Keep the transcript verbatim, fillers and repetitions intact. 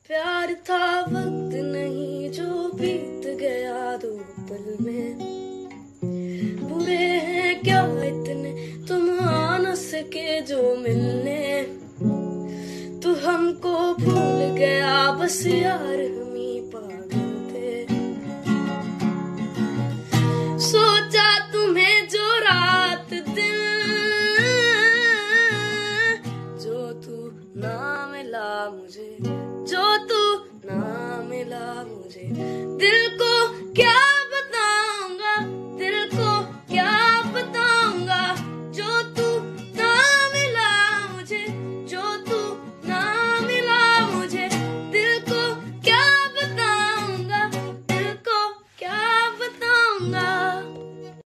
प्यार था वक्त नहीं जो बीत गया दो पल में। बुरे हैं क्या इतने तुम आ न सके जो मिलने। तू हमको भूल गया बस यार हम ही पागल थे। सोचा तुम्हें जो रात दिन जो तू ना मिला मुझे, जो तू ना मिला मुझे, दिल को